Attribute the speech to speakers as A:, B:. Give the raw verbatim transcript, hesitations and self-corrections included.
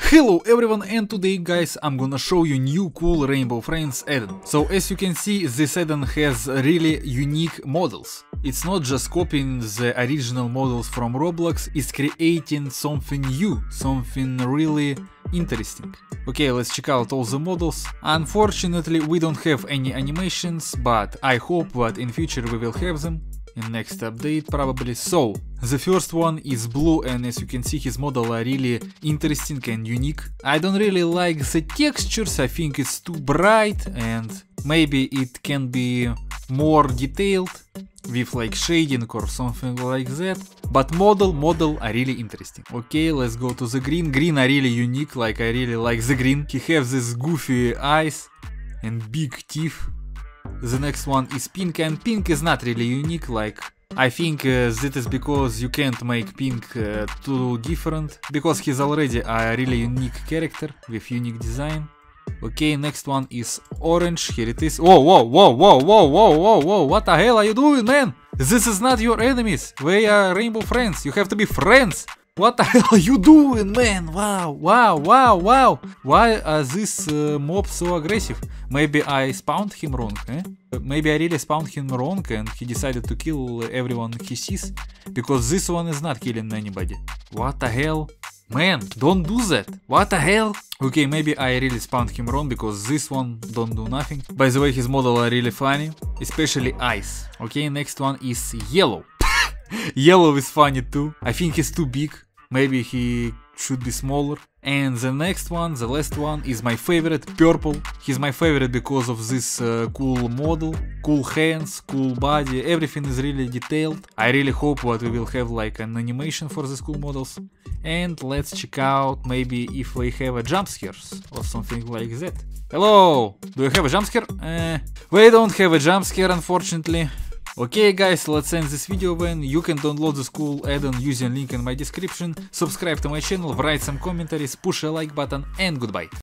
A: Hello everyone, and today guys I'm gonna show you new cool Rainbow Friends add-on. So as you can see, this add-on has really unique models. It's not just copying the original models from Roblox, it's creating something new, something really interesting. Okay, let's check out all the models. Unfortunately we don't have any animations, but I hope that in future we will have them. In next update probably. So the first one is Blue, and as you can see his model are really interesting and unique. I don't really like the textures, I think it's too bright and maybe it can be more detailed with like shading or something like that. But model model are really interesting. Okay, let's go to the green. Green are really unique, like I really like the green. He has this goofy eyes and big teeth. The next one is Pink, and Pink is not really unique, like I think uh, that is because you can't make Pink uh, too different, because he's already a really unique character with unique design. Okay, next one is Orange, here it is. Whoa, whoa, whoa, whoa, whoa, whoa, whoa, whoa, what the hell are you doing, man? This is not your enemies, we are Rainbow Friends, you have to be friends. What the hell are you doing, man? Wow, wow, wow, wow. Why are these uh, mobs so aggressive? Maybe I spawned him wrong, eh? Maybe I really spawned him wrong and he decided to kill everyone he sees. Because this one is not killing anybody. What the hell? Man, don't do that. What the hell? Okay, maybe I really spawned him wrong because this one don't do nothing. By the way, his model are really funny, especially eyes. Okay, next one is Yellow. Yellow is funny too. I think he's too big. Maybe he should be smaller. And the next one, the last one, is my favorite, Purple. He's my favorite because of this uh, cool model, cool hands, cool body, everything is really detailed. I really hope that we will have like an animation for these cool models. And let's check out maybe if we have a jump scares or something like that. Hello! Do you have a jump scare? Uh, we don't have a jump scare, unfortunately. Okay guys, let's end this video then. You can download this cool add-on using link in my description, subscribe to my channel, write some commentaries, push a like button, and goodbye.